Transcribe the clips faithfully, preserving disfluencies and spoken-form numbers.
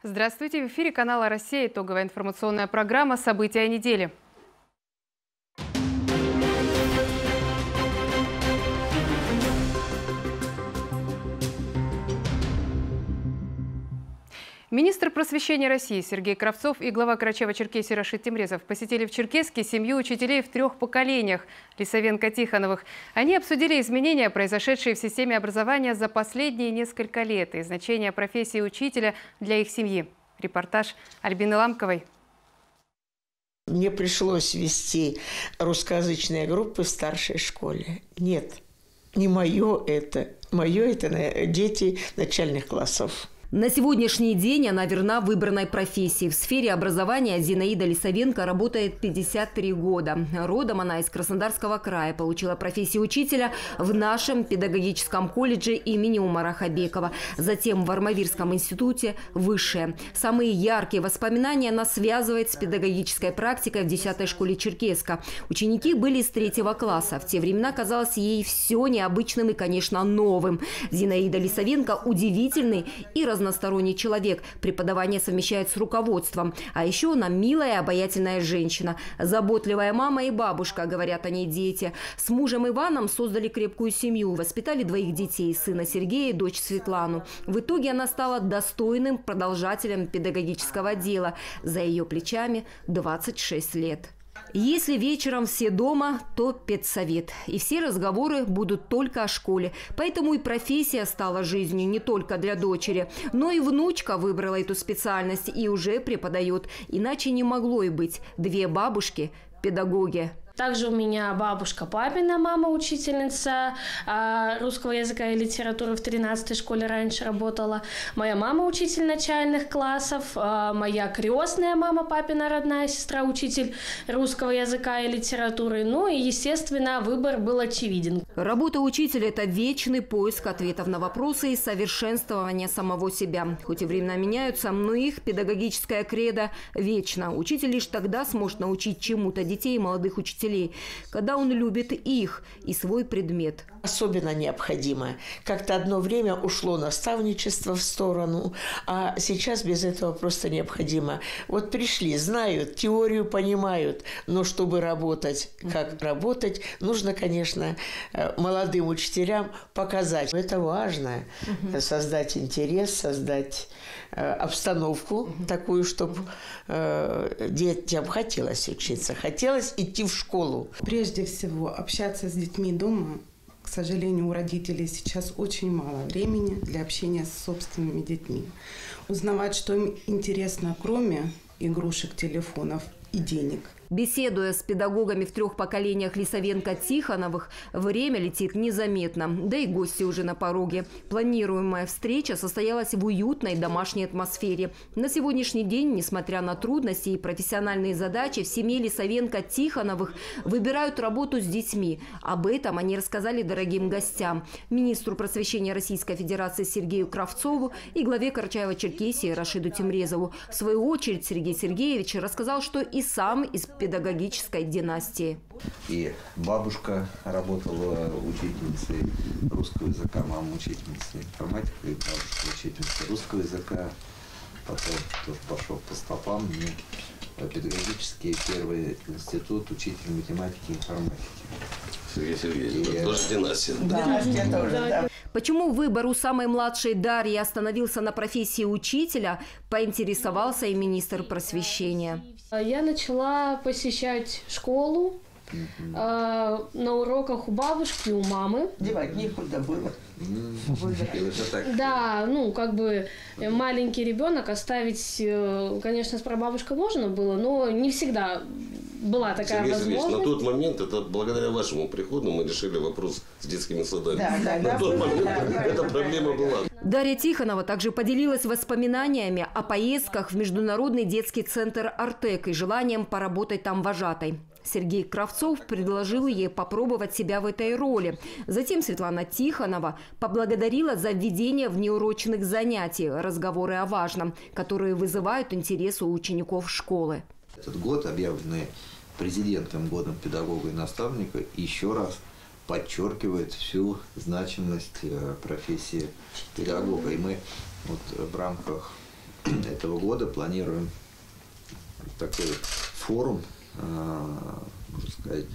Здравствуйте! В эфире канала «Россия». Итоговая информационная программа «События недели». Министр просвещения России Сергей Кравцов и глава Карачаево-Черкесии Рашид Темрезов посетили в Черкесске семью учителей в трех поколениях Лисовенко-Тихоновых. Они обсудили изменения, произошедшие в системе образования за последние несколько лет, и значение профессии учителя для их семьи. Репортаж Альбины Ламковой. Мне пришлось вести русскоязычные группы в старшей школе. Нет, не мое это. Мое это дети начальных классов. На сегодняшний день она верна выбранной профессии. В сфере образования Зинаида Лисовенко работает пятьдесят три года. Родом она из Краснодарского края. Получила профессию учителя в нашем педагогическом колледже имени Умара Хабекова. Затем в Армавирском институте высшее. Самые яркие воспоминания она связывает с педагогической практикой в десятой школе Черкесска. Ученики были из третьего класса. В те времена казалось ей все необычным и, конечно, новым. Зинаида Лисовенко удивительный и разносторонний разносторонний человек. Преподавание совмещает с руководством. А еще она милая и обаятельная женщина. Заботливая мама и бабушка, говорят о ней дети. С мужем Иваном создали крепкую семью. Воспитали двоих детей. Сына Сергея и дочь Светлану. В итоге она стала достойным продолжателем педагогического дела. За ее плечами двадцать шесть лет. Если вечером все дома, то педсовет. И все разговоры будут только о школе. Поэтому и профессия стала жизнью не только для дочери. Но и внучка выбрала эту специальность и уже преподает. Иначе не могло и быть. Две бабушки – педагоги. Также у меня бабушка, папина мама, учительница русского языка и литературы в тринадцатой школе раньше работала. Моя мама учитель начальных классов, моя крестная мама, папина родная сестра, учитель русского языка и литературы. Ну и, естественно, выбор был очевиден. Работа учителя – это вечный поиск ответов на вопросы и совершенствование самого себя. Хоть и времена меняются, но их педагогическая кредо вечно. Учитель лишь тогда сможет научить чему-то детей и молодых учителей, когда он любит их и свой предмет. Особенно необходимо. Как-то одно время ушло наставничество в сторону, а сейчас без этого просто необходимо. Вот пришли, знают, теорию понимают, но чтобы работать, как работать, нужно, конечно, молодым учителям показать. Это важно. Создать интерес, создать обстановку такую, чтобы детям хотелось учиться, хотелось идти в школу. Прежде всего, общаться с детьми дома. К сожалению, у родителей сейчас очень мало времени для общения с собственными детьми. Узнавать, что им интересно, кроме игрушек, телефонов и денег. Беседуя с педагогами в трех поколениях Лисовенко-Тихоновых, время летит незаметно. Да и гости уже на пороге. Планируемая встреча состоялась в уютной домашней атмосфере. На сегодняшний день, несмотря на трудности и профессиональные задачи, в семье Лисовенко-Тихоновых выбирают работу с детьми. Об этом они рассказали дорогим гостям. Министру просвещения Российской Федерации Сергею Кравцову и главе Карачаево-Черкесии Рашиду Темрезову. В свою очередь Сергей Сергеевич рассказал, что и сам из педагогической династии. И бабушка работала учительницей русского языка, мама учительницей информатики, и бабушка учительница русского языка. Потом тоже пошел по стопам, ну, педагогический первый институт, учитель математики и информатики. Сергей Сергеевич, и... тоже династия. Династия тоже, да. Почему выбор у самой младшей Дарьи остановился на профессии учителя, поинтересовался и министр просвещения. Я начала посещать школу э, на уроках у бабушки, у мамы. Девать некуда было. Да, ну, как бы маленький ребенок оставить, конечно, с прабабушкой можно было, но не всегда была такая Сергей возможность. Сергеевич, на тот момент, это благодаря вашему приходу, мы решили вопрос с детскими садами. Да, да, на да, тот да, момент да, эта да, проблема да, была. Дарья Тихонова также поделилась воспоминаниями о поездках в Международный детский центр «Артек» и желанием поработать там вожатой. Сергей Кравцов предложил ей попробовать себя в этой роли. Затем Светлана Тихонова поблагодарила за введение внеурочных занятий, разговоры о важном, которые вызывают интерес у учеников школы. Этот год, объявленный президентом годом педагога и наставника, еще раз подчеркивает всю значимость профессии педагога. И мы вот в рамках этого года планируем такой форум, можно сказать,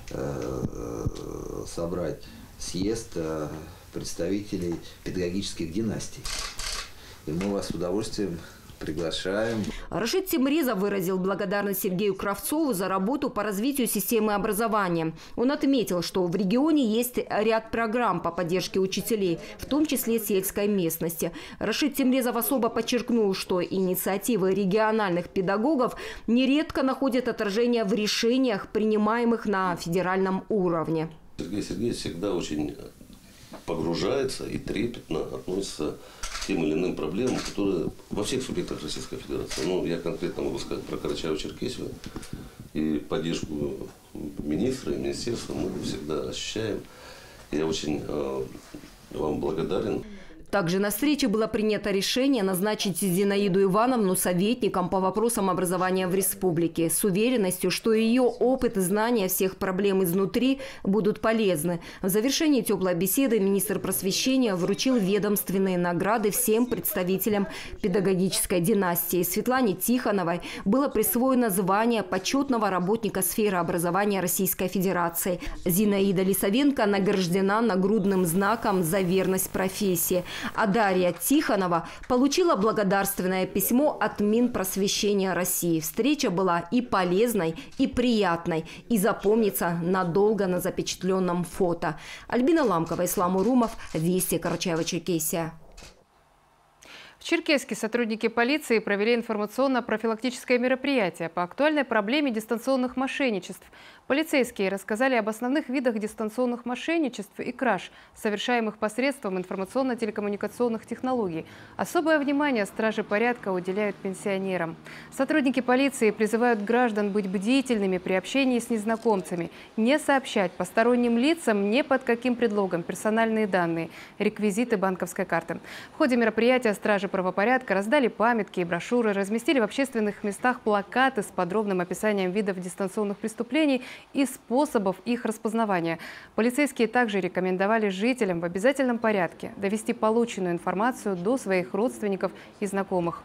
собрать съезд представителей педагогических династий. И мы вас с удовольствием приглашаем. Рашид Темрезов выразил благодарность Сергею Кравцову за работу по развитию системы образования. Он отметил, что в регионе есть ряд программ по поддержке учителей, в том числе сельской местности. Рашид Темрезов особо подчеркнул, что инициативы региональных педагогов нередко находят отражение в решениях, принимаемых на федеральном уровне. Сергей Сергеевич всегда очень погружается и трепетно относится к тем или иным проблемам, которые во всех субъектах Российской Федерации. Ну, я конкретно могу сказать про Карачаево-Черкесию и поддержку министра и министерства мы всегда ощущаем. Я очень э, вам благодарен. Также на встрече было принято решение назначить Зинаиду Ивановну советником по вопросам образования в республике с уверенностью, что ее опыт и знания всех проблем изнутри будут полезны. В завершении теплой беседы министр просвещения вручил ведомственные награды всем представителям педагогической династии. Светлане Тихоновой было присвоено звание почетного работника сферы образования Российской Федерации. Зинаида Лисовенко награждена нагрудным знаком за верность профессии. А Дарья Тихонова получила благодарственное письмо от Минпросвещения России. Встреча была и полезной, и приятной, и запомнится надолго на запечатленном фото. Альбина Ламкова, Ислам Урумов, Вести, Карачаево-Черкесия. В Черкесске сотрудники полиции провели информационно-профилактическое мероприятие по актуальной проблеме дистанционных мошенничеств. Полицейские рассказали об основных видах дистанционных мошенничеств и краж, совершаемых посредством информационно-телекоммуникационных технологий. Особое внимание стражи порядка уделяют пенсионерам. Сотрудники полиции призывают граждан быть бдительными при общении с незнакомцами, не сообщать посторонним лицам ни под каким предлогом персональные данные, реквизиты банковской карты. В ходе мероприятия стражи правопорядка раздали памятки и брошюры, разместили в общественных местах плакаты с подробным описанием видов дистанционных преступлений и способов их распознавания. Полицейские также рекомендовали жителям в обязательном порядке довести полученную информацию до своих родственников и знакомых.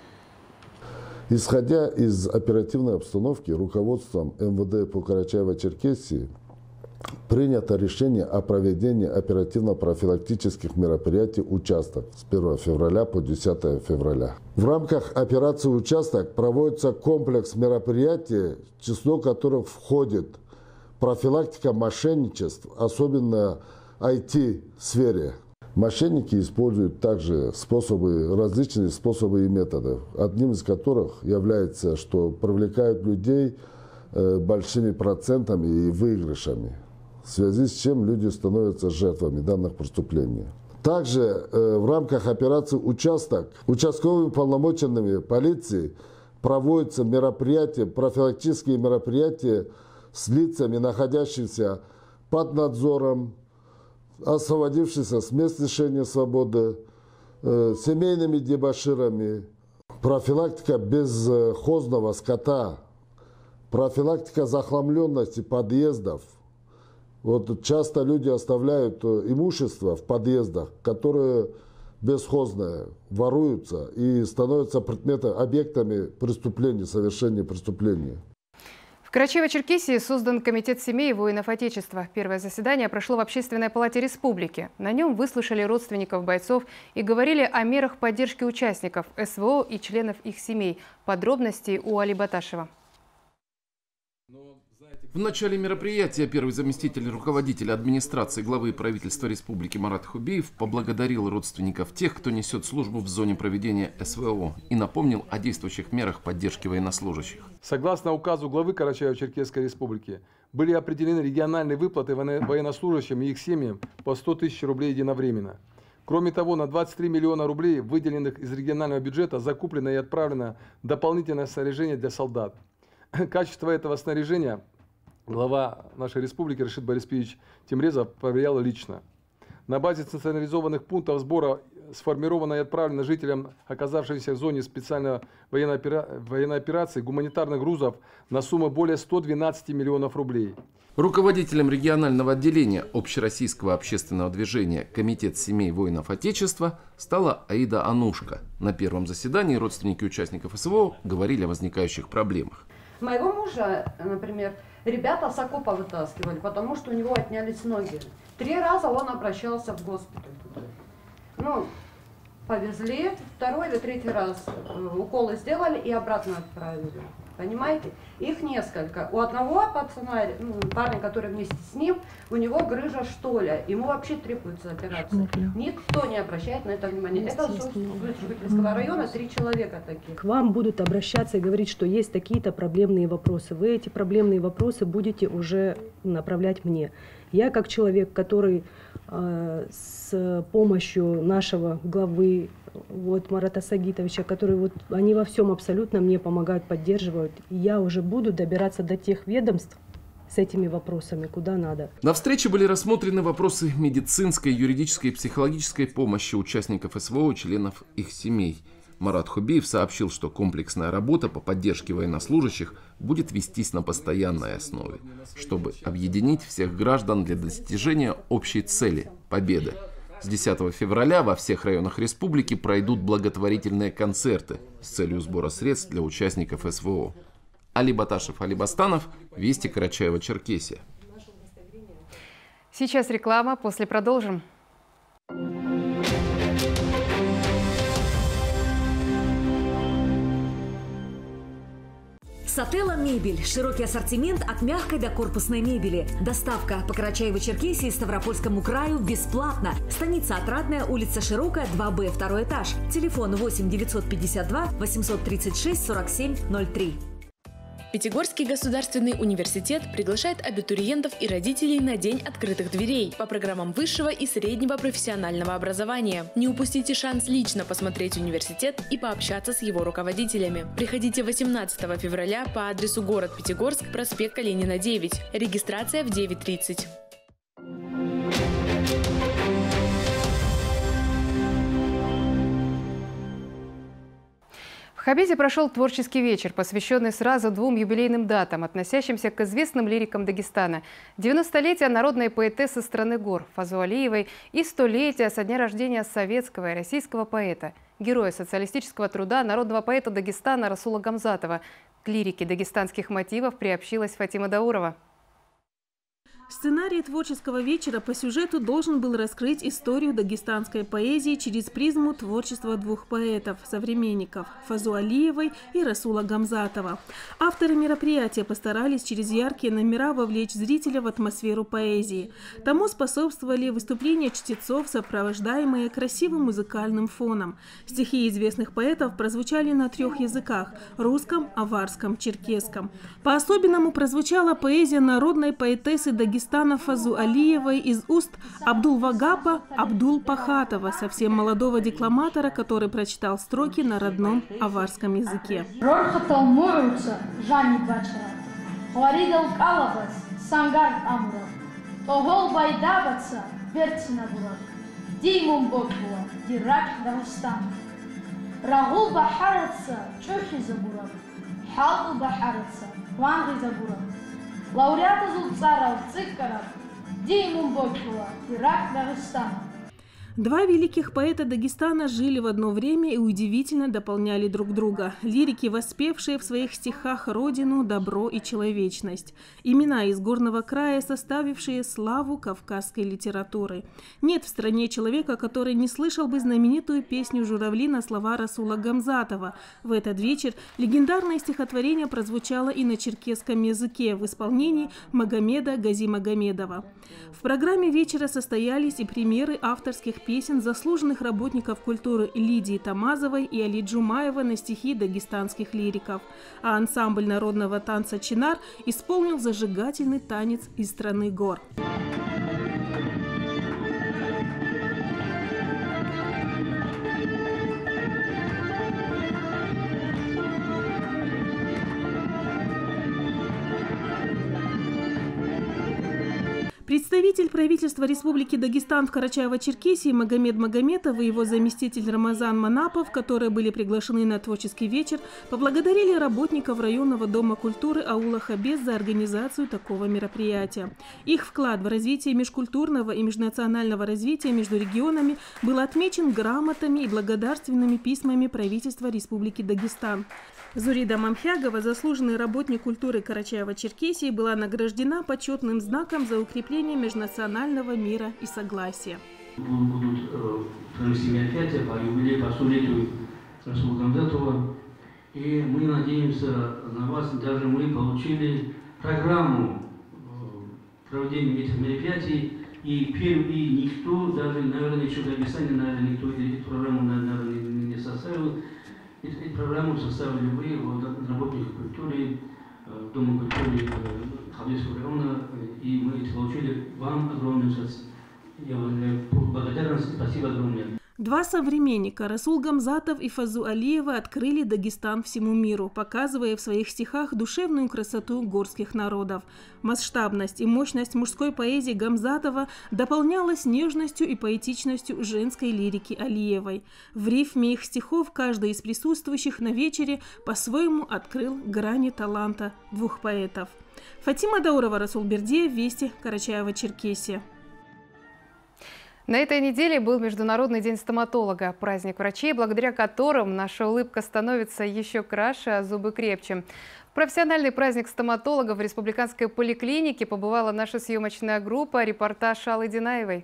Исходя из оперативной обстановки, руководством эм вэ дэ по Карачаево-Черкесии принято решение о проведении оперативно-профилактических мероприятий «Участок» с первого февраля по десятое февраля. В рамках операции «Участок» проводится комплекс мероприятий, в число которых входит профилактика мошенничеств, особенно ай ти-сфере. Мошенники используют также способы, различные способы и методы, одним из которых является, что привлекают людей большими процентами и выигрышами, в связи с чем люди становятся жертвами данных преступлений. Также э, в рамках операции «Участок» участковыми полномоченными полиции проводятся мероприятия, профилактические мероприятия с лицами, находящимися под надзором, освободившимися с мест лишения свободы, э, семейными дебоширами, профилактика безхозного скота, профилактика захламленности подъездов. Вот часто люди оставляют имущество в подъездах, которое бесхозное, воруются и становятся предметами, объектами преступлений, совершения преступлений. В Карачаево-Черкесии создан комитет семей воинов Отечества. Первое заседание прошло в Общественной палате республики. На нем выслушали родственников бойцов и говорили о мерах поддержки участников эс вэ о и членов их семей. Подробности у Али Баташева. В начале мероприятия первый заместитель руководителя администрации главы правительства республики Марат Хубиев поблагодарил родственников тех, кто несет службу в зоне проведения эс вэ о, и напомнил о действующих мерах поддержки военнослужащих. Согласно указу главы Карачаево-Черкесской республики, были определены региональные выплаты военнослужащим и их семьям по сто тысяч рублей единовременно. Кроме того, на двадцать три миллиона рублей, выделенных из регионального бюджета, закуплено и отправлено дополнительное снаряжение для солдат. Качество этого снаряжения глава нашей республики Рашид Борисович Темрезов проверял лично. На базе централизованных пунктов сбора сформирована и отправлена жителям, оказавшимся в зоне специальной военной, опера... военной операции, гуманитарных грузов на сумму более ста двенадцати миллионов рублей. Руководителем регионального отделения общероссийского общественного движения «Комитет семей воинов Отечества» стала Аида Анушка. На первом заседании родственники участников СВО говорили о возникающих проблемах. Моего мужа, например, ребята с окопа вытаскивали, потому что у него отнялись ноги. Три раза он обращался в госпиталь. Ну, повезли, второй или третий раз уколы сделали и обратно отправили. Понимаете? Их несколько. У одного пацана, ну, парня, который вместе с ним, у него грыжа штоля. Ему вообще требуется операция. Никто не обращает на это внимание. Это с Житомирского района три человека таких. К вам будут обращаться и говорить, что есть такие-то проблемные вопросы. Вы эти проблемные вопросы будете уже направлять мне. Я как человек, который э, с помощью нашего главы вот, Марата Сагитовича, который вот, они во всем абсолютно мне помогают, поддерживают, я уже буду добираться до тех ведомств с этими вопросами, куда надо. На встрече были рассмотрены вопросы медицинской, юридической и психологической помощи участников СВО и членов их семей. Марат Хубиев сообщил, что комплексная работа по поддержке военнослужащих будет вестись на постоянной основе, чтобы объединить всех граждан для достижения общей цели – победы. С десятого февраля во всех районах республики пройдут благотворительные концерты с целью сбора средств для участников СВО. Али Баташев, Али Бастанов, Вести, Карачаево-Черкесия. Сейчас реклама, после продолжим. Сателла мебель. Широкий ассортимент от мягкой до корпусной мебели. Доставка по Карачаево-Черкесии и Ставропольскому краю бесплатно. Станица Отрадная, улица Широкая, два Б, второй этаж. Телефон восемь девятьсот пятьдесят два восемьсот тридцать шесть сорок семь ноль три. Пятигорский государственный университет приглашает абитуриентов и родителей на День открытых дверей по программам высшего и среднего профессионального образования. Не упустите шанс лично посмотреть университет и пообщаться с его руководителями. Приходите восемнадцатого февраля по адресу город Пятигорск, проспект Калинина, девять. Регистрация в девять тридцать. В Хабизе прошел творческий вечер, посвященный сразу двум юбилейным датам, относящимся к известным лирикам Дагестана. девяностолетие народной поэтессы страны гор Фазу Алиевой и столетие со дня рождения советского и российского поэта, героя социалистического труда, народного поэта Дагестана Расула Гамзатова. К лирике дагестанских мотивов приобщилась Фатима Даурова. Сценарий творческого вечера по сюжету должен был раскрыть историю дагестанской поэзии через призму творчества двух поэтов, современников – Фазу Алиевой и Расула Гамзатова. Авторы мероприятия постарались через яркие номера вовлечь зрителя в атмосферу поэзии. Тому способствовали выступления чтецов, сопровождаемые красивым музыкальным фоном. Стихи известных поэтов прозвучали на трех языках – русском, аварском, черкесском. По-особенному прозвучала поэзия народной поэтессы Дагестана Фазу Алиевой из уст Абдул-Вагапа Абдул-Пахатова, совсем молодого декламатора, который прочитал строки на родном аварском языке. Лауреата Зулцаров, Цикаров, Димум Бокова, Ирак, Дагестан. Два великих поэта Дагестана жили в одно время и удивительно дополняли друг друга. Лирики, воспевшие в своих стихах родину, добро и человечность. Имена из горного края, составившие славу кавказской литературы. Нет в стране человека, который не слышал бы знаменитую песню «Журавли» на слова Расула Гамзатова. В этот вечер легендарное стихотворение прозвучало и на черкесском языке в исполнении Магомеда Гази Магомедова. В программе вечера состоялись и премьеры авторских песен заслуженных работников культуры Лидии Тамазовой и Али Джумаева на стихи дагестанских лириков. А ансамбль народного танца «Чинар» исполнил зажигательный танец из страны гор. Представитель правительства Республики Дагестан в Карачаево-Черкесии Магомед Магометов и его заместитель Рамазан Манапов, которые были приглашены на творческий вечер, поблагодарили работников районного дома культуры аула Хабез за организацию такого мероприятия. Их вклад в развитие межкультурного и межнационального развития между регионами был отмечен грамотами и благодарственными письмами правительства Республики Дагестан. Зурида Мамхягова, заслуженный работник культуры Карачаева-Черкесии, была награждена почетным знаком за укрепление межнационального мира и согласия. Будут провести мероприятия по юбилею, по столетию Расула Гамзатова. И мы надеемся на вас. Даже мы получили программу проведения этих мероприятий. И первый никто, даже, наверное, еще в Дагестане, наверное, никто эту программу, наверное, не составил. Эту программу составили вы, вот, работники культуры, Дома культуры Хабезского района, и мы это получили. Вам огромное благодарность, спасибо огромное. Два современника, Расул Гамзатов и Фазу Алиева, открыли Дагестан всему миру, показывая в своих стихах душевную красоту горских народов. Масштабность и мощность мужской поэзии Гамзатова дополнялась нежностью и поэтичностью женской лирики Алиевой. В рифме их стихов каждый из присутствующих на вечере по-своему открыл грани таланта двух поэтов. Фатима Даурова, Расул Бердиев, Вести, Карачаево-Черкесия. На этой неделе был Международный день стоматолога, праздник врачей, благодаря которым наша улыбка становится еще краше, а зубы крепче. В профессиональный праздник стоматолога в республиканской поликлинике побывала наша съемочная группа, репортаж Аллы Динаевой.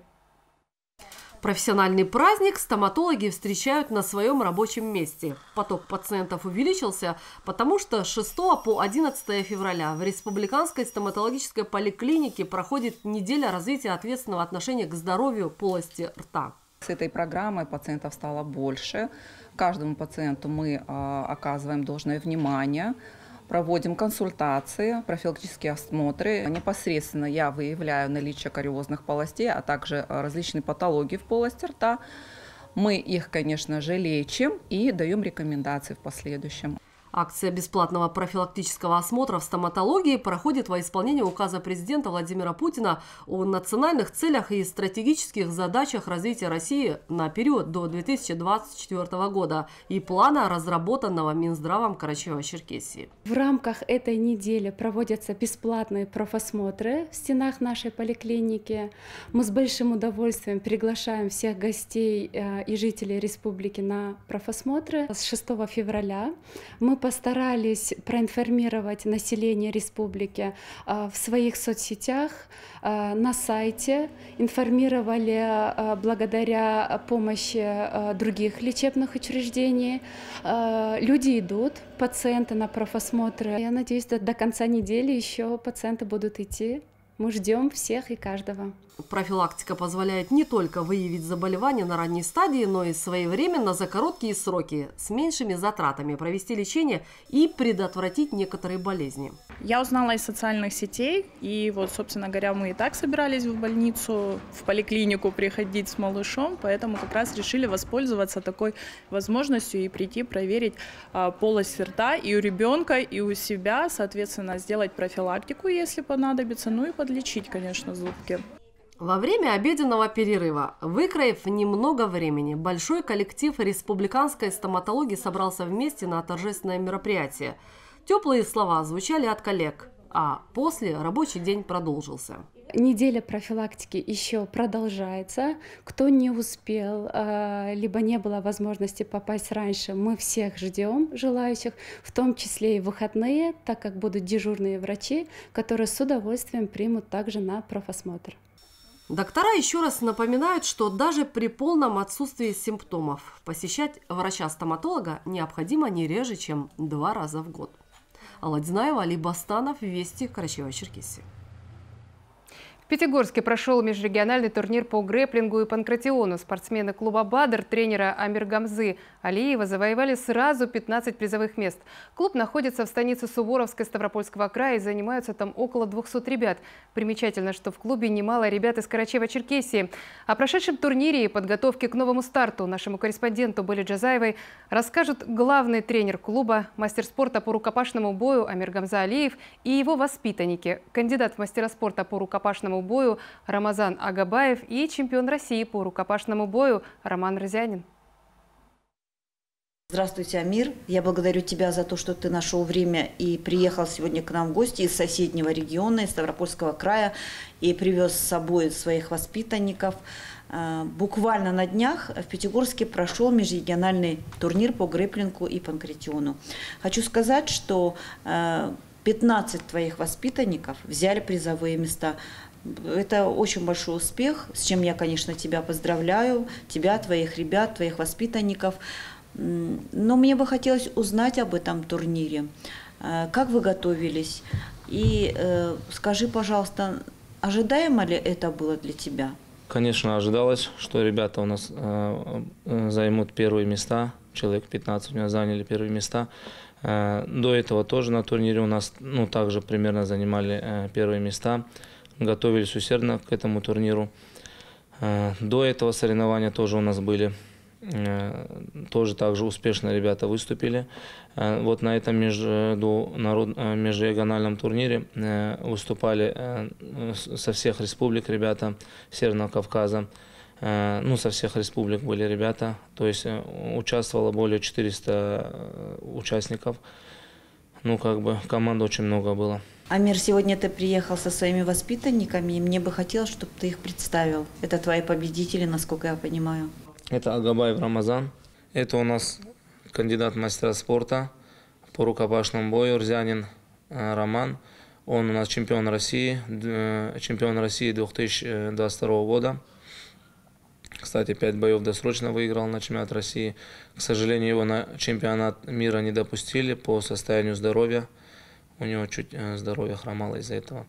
Профессиональный праздник стоматологи встречают на своем рабочем месте. Поток пациентов увеличился, потому что с шестого по одиннадцатое февраля в Республиканской стоматологической поликлинике проходит неделя развития ответственного отношения к здоровью полости рта. С этой программой пациентов стало больше. Каждому пациенту мы а, оказываем должное внимание. Проводим консультации, профилактические осмотры. Непосредственно я выявляю наличие кариозных полостей, а также различные патологии в полости рта. Мы их, конечно же, лечим и даем рекомендации в последующем. Акция бесплатного профилактического осмотра в стоматологии проходит во исполнение указа президента Владимира Путина о национальных целях и стратегических задачах развития России на период до две тысячи двадцать четвёртого года и плана, разработанного Минздравом Карачаева-Черкесии. В рамках этой недели проводятся бесплатные профосмотры в стенах нашей поликлиники. Мы с большим удовольствием приглашаем всех гостей и жителей республики на профосмотры. С шестого февраля мы постарались проинформировать население республики в своих соцсетях, на сайте, информировали благодаря помощи других лечебных учреждений. Люди идут, пациенты на профосмотры. Я надеюсь, до конца недели еще пациенты будут идти. Мы ждем всех и каждого. Профилактика позволяет не только выявить заболевания на ранней стадии, но и своевременно за короткие сроки с меньшими затратами провести лечение и предотвратить некоторые болезни. Я узнала из социальных сетей, и вот, собственно говоря, мы и так собирались в больницу, в поликлинику приходить с малышом, поэтому как раз решили воспользоваться такой возможностью и прийти проверить а, полость рта и у ребенка, и у себя, соответственно, сделать профилактику, если понадобится, ну и подлечить, конечно, зубки. Во время обеденного перерыва, выкроив немного времени, большой коллектив республиканской стоматологии собрался вместе на торжественное мероприятие. Теплые слова звучали от коллег, а после рабочий день продолжился. Неделя профилактики еще продолжается. Кто не успел, либо не было возможности попасть раньше, мы всех ждем желающих, в том числе и в выходные, так как будут дежурные врачи, которые с удовольствием примут также на профосмотр. Доктора еще раз напоминают, что даже при полном отсутствии симптомов посещать врача-стоматолога необходимо не реже, чем два раза в год. Алла Динаева, Али Бастанов, Вести, Карачаево-Черкесия. В Пятигорске прошел межрегиональный турнир по грэпплингу и панкратиону. Спортсмены клуба «Бадр» тренера Амиргамзы Алиева завоевали сразу пятнадцать призовых мест. Клуб находится в станице Суворовской Ставропольского края и занимаются там около двухсот ребят. Примечательно, что в клубе немало ребят из Карачаева-Черкесии. О прошедшем турнире и подготовке к новому старту нашему корреспонденту Были Джазаевой расскажут главный тренер клуба, мастер спорта по рукопашному бою Амиргамза Алиев и его воспитанники, кандидат в мастера спорта по рукопашному бою Рамазан Агабаев и чемпион России по рукопашному бою Роман Розянин. Здравствуйте, Амир. Я благодарю тебя за то, что ты нашел время и приехал сегодня к нам в гости из соседнего региона, из Ставропольского края, и привез с собой своих воспитанников. Буквально на днях в Пятигорске прошел межрегиональный турнир по грэпплингу и панкратиону. Хочу сказать, что пятнадцать твоих воспитанников взяли призовые места. Это очень большой успех, с чем я, конечно, тебя поздравляю, тебя, твоих ребят, твоих воспитанников. Но мне бы хотелось узнать об этом турнире. Как вы готовились? И э, скажи, пожалуйста, ожидаемо ли это было для тебя? Конечно, ожидалось, что ребята у нас э, займут первые места. Человек пятнадцать у меня заняли первые места. Э, до этого тоже на турнире у нас ну, также примерно занимали э, первые места. Готовились усердно к этому турниру. Э, до этого соревнования тоже у нас были. Тоже также успешно ребята выступили. Вот на этом международ... межрегиональном турнире выступали со всех республик ребята Северного Кавказа. Ну, со всех республик были ребята. То есть участвовало более четырёхсот участников. Ну, как бы команд очень много было. Амир, сегодня ты приехал со своими воспитанниками, и мне бы хотелось, чтобы ты их представил. Это твои победители, насколько я понимаю. Это Агабаев Рамазан. Это у нас кандидат мастера спорта по рукопашному бою Розянин Роман. Он у нас чемпион России, чемпион России две тысячи двадцать второго года. Кстати, пять боев досрочно выиграл на чемпионат России. К сожалению, его на чемпионат мира не допустили по состоянию здоровья. У него чуть здоровье хромало из-за этого.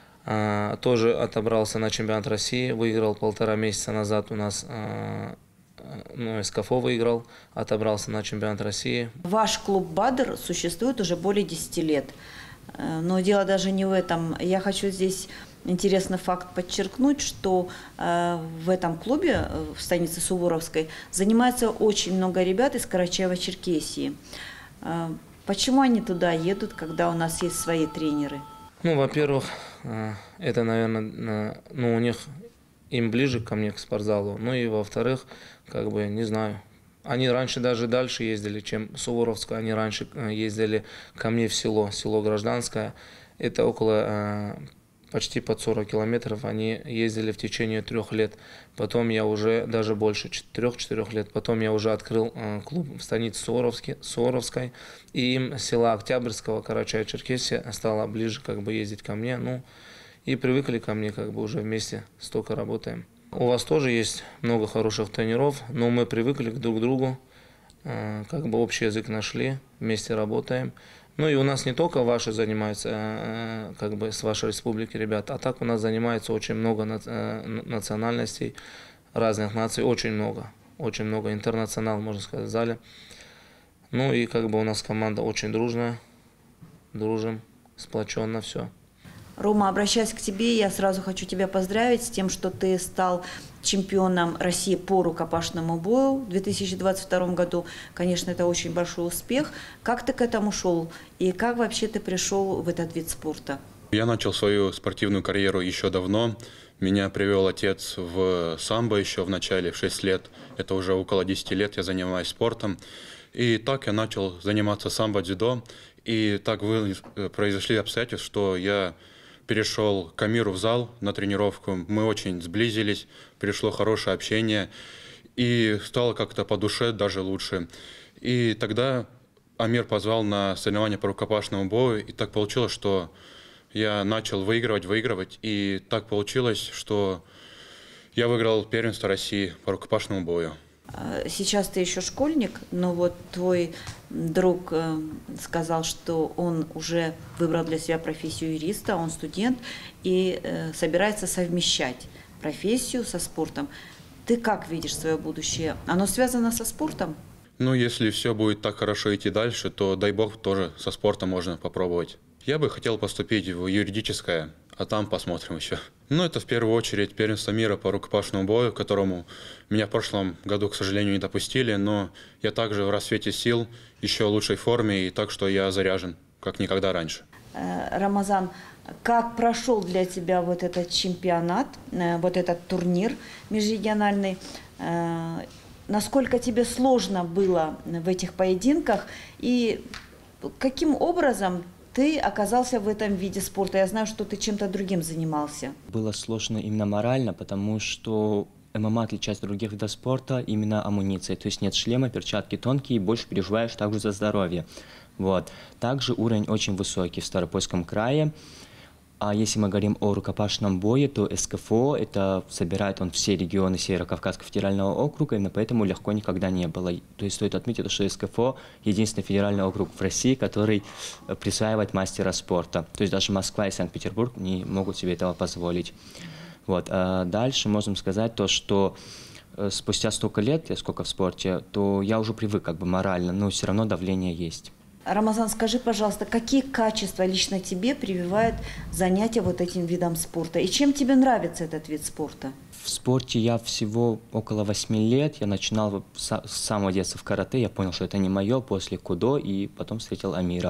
А, тоже отобрался на чемпионат России. Выиграл полтора месяца назад у нас. А, ну, СКФО выиграл, отобрался на чемпионат России. Ваш клуб «Бадр» существует уже более десяти лет. Но дело даже не в этом. Я хочу здесь интересный факт подчеркнуть, что э, в этом клубе, в станице Суворовской, занимается очень много ребят из Карачаево-Черкесии. Э, почему они туда едут, когда у нас есть свои тренеры? Ну, во-первых, э, это, наверное, э, ну, у них им ближе ко мне, к спортзалу. Ну и во-вторых, как бы, не знаю, они раньше даже дальше ездили, чем Суворовская. Они раньше ездили ко мне в село, село Гражданское. Это около почти под сорок километров. Они ездили в течение трех лет. Потом я уже, даже больше, трех-четырех лет. Потом я уже открыл клуб в станице Суворовской. И им села Октябрьского, Карачаево-Черкесия стало ближе как бы ездить ко мне. Ну, и привыкли ко мне, как бы уже вместе столько работаем. У вас тоже есть много хороших тренеров, но мы привыкли друг к другу, как бы общий язык нашли, вместе работаем. Ну и у нас не только ваши занимаются, как бы с вашей республики ребят, а так у нас занимается очень много национальностей, разных наций, очень много, очень много интернационал, можно сказать, в зале. Ну и как бы у нас команда очень дружная, дружим, сплоченно все. Рома, обращаясь к тебе, я сразу хочу тебя поздравить с тем, что ты стал чемпионом России по рукопашному бою в две тысячи двадцать втором году. Конечно, это очень большой успех. Как ты к этому шел и как вообще ты пришел в этот вид спорта? Я начал свою спортивную карьеру еще давно. Меня привел отец в самбо еще в начале, в шесть лет. Это уже около десяти лет я занимаюсь спортом. И так я начал заниматься самбо-дзюдо. И так произошли обстоятельства, что я перешел к Амиру в зал на тренировку. Мы очень сблизились, пришло хорошее общение. И стало как-то по душе даже лучше. И тогда Амир позвал на соревнования по рукопашному бою. И так получилось, что я начал выигрывать, выигрывать. И так получилось, что я выиграл первенство России по рукопашному бою. Сейчас ты еще школьник, но вот твой друг сказал, что он уже выбрал для себя профессию юриста, он студент и собирается совмещать профессию со спортом. Ты как видишь свое будущее? Оно связано со спортом? Ну, если все будет так хорошо идти дальше, то, дай бог, тоже со спортом можно попробовать. Я бы хотел поступить в юридическое, а там посмотрим еще. Ну, это в первую очередь первенство мира по рукопашному бою, к которому меня в прошлом году, к сожалению, не допустили, но я также в расцвете сил, еще в лучшей форме, и так что я заряжен, как никогда раньше. Рамазан, как прошел для тебя вот этот чемпионат, вот этот турнир межрегиональный? Насколько тебе сложно было в этих поединках и каким образом ты оказался в этом виде спорта? Я знаю, что ты чем-то другим занимался. Было сложно именно морально, потому что ММА отличается от других видов спорта именно амуницией. То есть нет шлема, перчатки тонкие, и больше переживаешь также за здоровье. Вот. Также уровень очень высокий в Ставропольском крае. А если мы говорим о рукопашном бое, то СКФО, это собирает он все регионы Северо-Кавказского федерального округа, именно поэтому легко никогда не было. То есть стоит отметить, что СКФО единственный федеральный округ в России, который присваивает мастера спорта. То есть даже Москва и Санкт-Петербург не могут себе этого позволить. Вот. А дальше можем сказать то, что спустя столько лет, я сколько в спорте, то я уже привык как бы морально, но все равно давление есть. Рамазан, скажи, пожалуйста, какие качества лично тебе прививает занятие вот этим видом спорта? И чем тебе нравится этот вид спорта? В спорте я всего около восьми лет. Я начинал с самого детства в карате. Я понял, что это не мое, после кудо, и потом встретил Амира.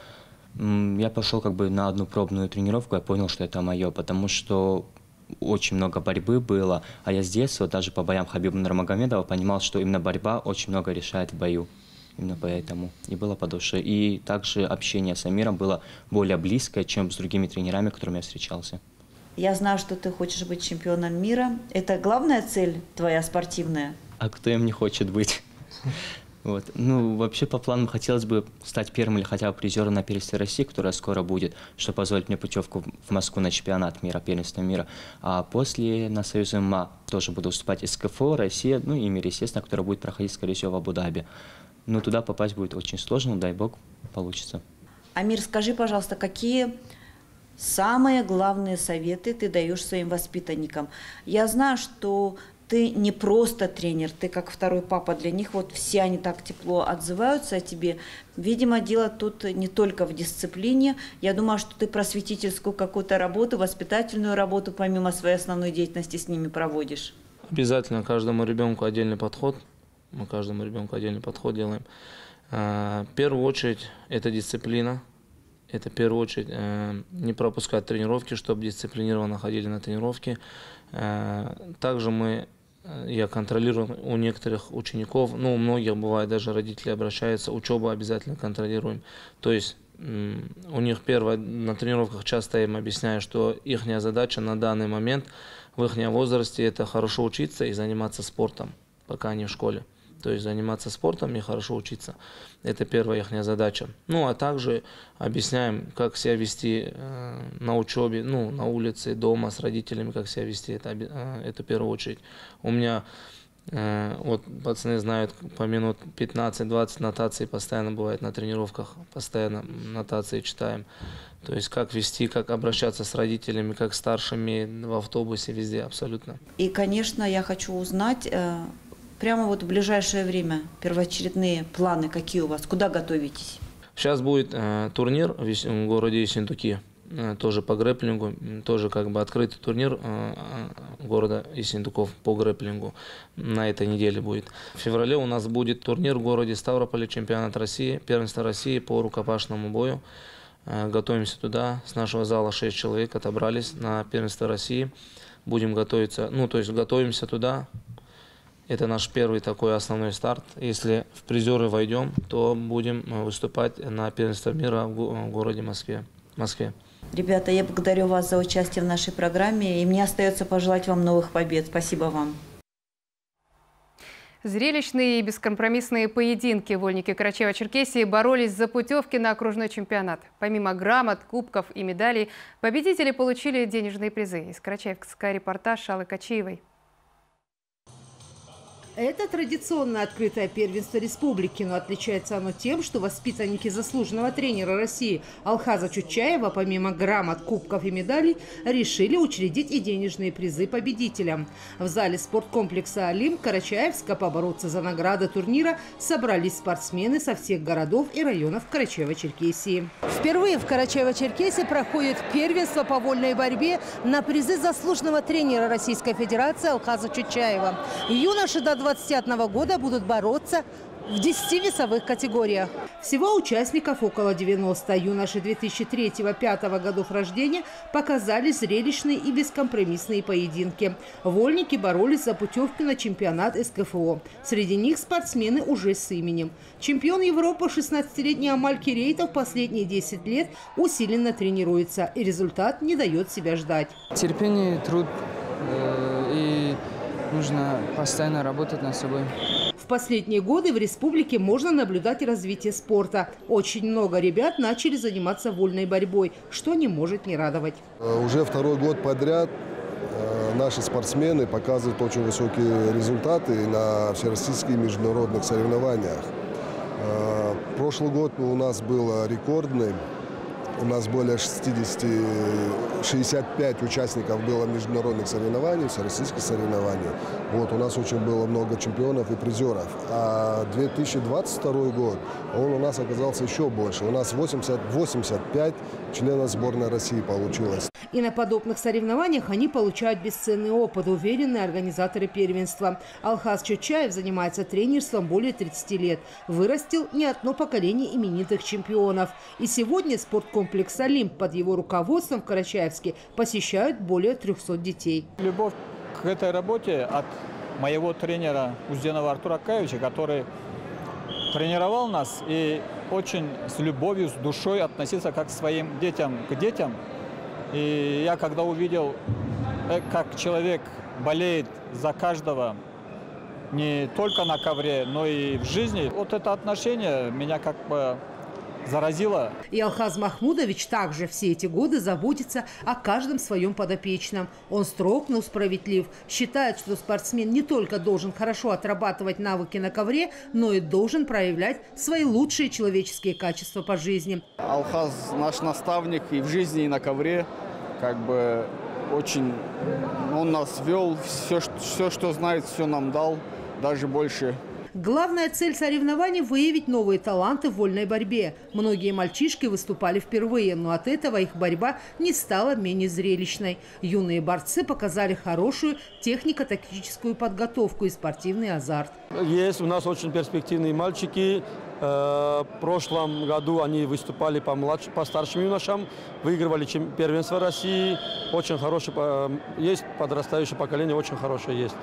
Я пошел как бы на одну пробную тренировку, я понял, что это мое, потому что очень много борьбы было. А я с детства, даже по боям Хабиба Нурмагомедова, понимал, что именно борьба очень много решает в бою. Именно поэтому и было по душе. И также общение с Амиром было более близкое, чем с другими тренерами, с которыми я встречался. Я знаю, что ты хочешь быть чемпионом мира. Это главная цель твоя спортивная? А кто им не хочет быть? Вот. Ну, вообще, по планам хотелось бы стать первым или хотя бы призером на первенстве России, которое скоро будет, что позволит мне путевку в Москву на чемпионат мира, первенство мира. А после на Союз ММА тоже буду выступать СКФО, Россия, ну и мир, естественно, который будет проходить, скорее всего, в Абу-Даби. Но туда попасть будет очень сложно, дай бог, получится. Амир, скажи, пожалуйста, какие самые главные советы ты даешь своим воспитанникам? Я знаю, что ты не просто тренер, ты как второй папа для них. Вот все они так тепло отзываются о тебе. Видимо, дело тут не только в дисциплине. Я думаю, что ты просветительскую какую-то работу, воспитательную работу, помимо своей основной деятельности, с ними проводишь. Обязательно каждому ребенку отдельный подход. Мы каждому ребенку отдельный подход делаем. В первую очередь это дисциплина. Это в первую очередь не пропускать тренировки, чтобы дисциплинированно ходили на тренировки. Также мы, я контролирую у некоторых учеников, ну у многих бывает даже родители обращаются, учебу обязательно контролируем. То есть у них первое, на тренировках часто им объясняю, что их задача на данный момент в их возрасте это хорошо учиться и заниматься спортом, пока они в школе. То есть заниматься спортом и хорошо учиться. Это первая их задача. Ну, а также объясняем, как себя вести э, на учебе, ну, на улице, дома, с родителями, как себя вести. Это, э, это в первую очередь. У меня, э, вот пацаны знают, по минут пятнадцать-двадцать нотаций постоянно бывает на тренировках. Постоянно нотации читаем. То есть как вести, как обращаться с родителями, как старшими в автобусе, везде абсолютно. И, конечно, я хочу узнать... Э... Прямо вот в ближайшее время первоочередные планы какие у вас? Куда готовитесь? Сейчас будет э, турнир в, в городе Ессентуки, э, тоже по грэпплингу, тоже как бы открытый турнир э, города Ессентуков по грэпплингу на этой неделе будет. В феврале у нас будет турнир в городе Ставрополе, чемпионат России, первенство России по рукопашному бою. Э, готовимся туда, с нашего зала шесть человек отобрались на первенство России. Будем готовиться, ну то есть готовимся туда. Это наш первый такой основной старт. Если в призеры войдем, то будем выступать на первенстве мира в городе Москве. Москве. Ребята, я благодарю вас за участие в нашей программе, и мне остается пожелать вам новых побед. Спасибо вам. Зрелищные и бескомпромиссные поединки вольники Карачаево-Черкесии боролись за путевки на окружной чемпионат. Помимо грамот, кубков и медалей, победители получили денежные призы. Из Карачаевска репортаж Аллы Качиевой. Это традиционное открытое первенство республики, но отличается оно тем, что воспитанники заслуженного тренера России Алхаза Чучаева, помимо грамот, кубков и медалей, решили учредить и денежные призы победителям. В зале спорткомплекса «Олимп» Карачаевска побороться за награды турнира собрались спортсмены со всех городов и районов Карачаево-Черкесии. Впервые в Карачаево-Черкесии проходит первенство по вольной борьбе на призы заслуженного тренера Российской Федерации Алхаза Чучаева. Юноши до двадцати одного года будут бороться в десяти весовых категориях. Всего участников около девяноста. Юноши две тысячи третьего — две тысячи пятого годов рождения показали зрелищные и бескомпромиссные поединки. Вольники боролись за путевку на чемпионат эс ка эф о. Среди них спортсмены уже с именем. Чемпион Европы шестнадцатилетний Амаль Кирейтов последние десять лет усиленно тренируется, и результат не дает себя ждать. Терпение, труд э, и нужно постоянно работать над собой. В последние годы в республике можно наблюдать развитие спорта. Очень много ребят начали заниматься вольной борьбой, что не может не радовать. Уже второй год подряд наши спортсмены показывают очень высокие результаты на всероссийских и международных соревнованиях. Прошлый год у нас был рекордный. У нас более шестидесяти, шестидесяти пяти участников было международных соревнований, всероссийских соревнований. Вот, у нас очень было много чемпионов и призеров. А две тысячи двадцать второй год, он у нас оказался еще больше. У нас восемьдесят, восемьдесят пять членов сборной России получилось. И на подобных соревнованиях они получают бесценный опыт, уверенные организаторы первенства. Алхаз Чучаев занимается тренерством более тридцати лет. Вырастил не одно поколение именитых чемпионов. И сегодня спорткомплекс «Олимп» под его руководством в Карачаевске посещают более трехсот детей. Любовь к этой работе от моего тренера Узденова Артура Акаевича, который тренировал нас и очень с любовью, с душой относился как к своим детям, к детям. И я когда увидел, как человек болеет за каждого, не только на ковре, но и в жизни, вот это отношение меня как бы заразило. И Алхаз Махмудович также все эти годы заботится о каждом своем подопечном. Он строг, но справедлив. Считает, что спортсмен не только должен хорошо отрабатывать навыки на ковре, но и должен проявлять свои лучшие человеческие качества по жизни. Алхаз наш наставник и в жизни, и на ковре. Как бы очень он нас вел, все, все, что знает, все нам дал, даже больше. Главная цель соревнований – выявить новые таланты в вольной борьбе. Многие мальчишки выступали впервые, но от этого их борьба не стала менее зрелищной. Юные борцы показали хорошую технико-тактическую подготовку и спортивный азарт. Есть у нас очень перспективные мальчики. В прошлом году они выступали по, младш... по старшим юношам, выигрывали первенство России. Очень хорошее, есть подрастающее поколение, очень хорошее есть.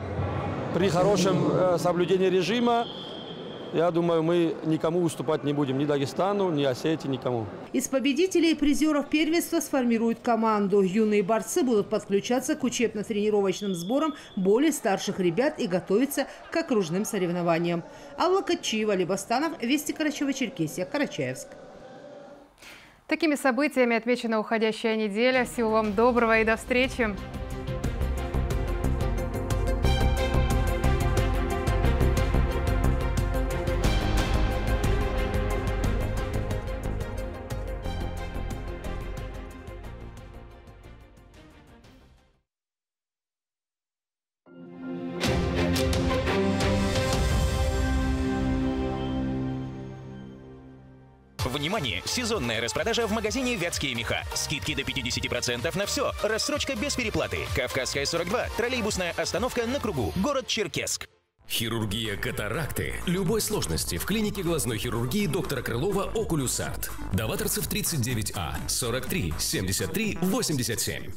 При хорошем э, соблюдении режима, я думаю, мы никому уступать не будем. Ни Дагестану, ни Осетии, никому. Из победителей и призеров первенства сформируют команду. Юные борцы будут подключаться к учебно-тренировочным сборам более старших ребят и готовиться к окружным соревнованиям. Алла Катчиева, Либастанов, Вести Карачаево-Черкесия, Карачаевск. Такими событиями отмечена уходящая неделя. Всего вам доброго и до встречи. Внимание! Сезонная распродажа в магазине «Вятские меха». Скидки до пятидесяти процентов на все. Рассрочка без переплаты. Кавказская, сорок два. Троллейбусная остановка на кругу. Город Черкесск. Хирургия катаракты любой сложности в клинике глазной хирургии доктора Крылова «Окулюс Арт». Даваторцев тридцать девять А, сорок три, семьдесят три, восемьдесят семь.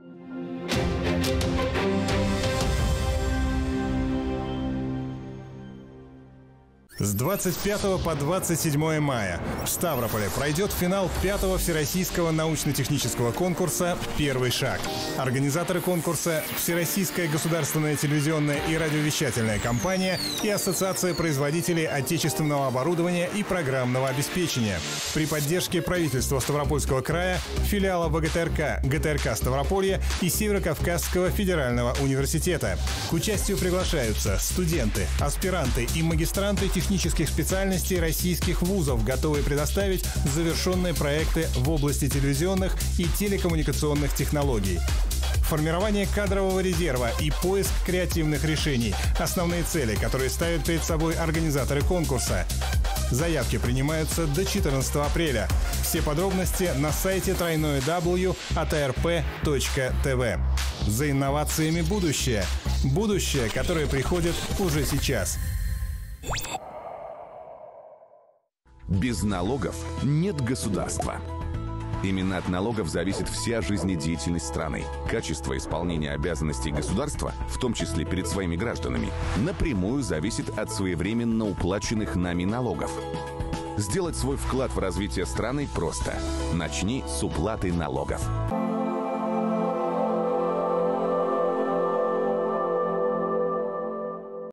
С двадцать пятого по двадцать седьмое мая в Ставрополе пройдет финал пятого всероссийского научно-технического конкурса «Первый шаг». Организаторы конкурса – Всероссийская государственная телевизионная и радиовещательная компания и Ассоциация производителей отечественного оборудования и программного обеспечения. При поддержке правительства Ставропольского края, филиала ВГТРК, ГТРК Ставрополья и Северо-Кавказского федерального университета. К участию приглашаются студенты, аспиранты и магистранты технических технических специальностей российских вузов, готовые предоставить завершенные проекты в области телевизионных и телекоммуникационных технологий. Формирование кадрового резерва и поиск креативных решений – основные цели, которые ставят перед собой организаторы конкурса. Заявки принимаются до четырнадцатого апреля. Все подробности на сайте дабл ю дабл ю дабл ю точка а тэ эр пэ точка тэ вэ. За инновациями будущее. Будущее, которое приходит уже сейчас. Без налогов нет государства. Именно от налогов зависит вся жизнедеятельность страны. Качество исполнения обязанностей государства, в том числе перед своими гражданами, напрямую зависит от своевременно уплаченных нами налогов. Сделать свой вклад в развитие страны просто. Начни с уплаты налогов.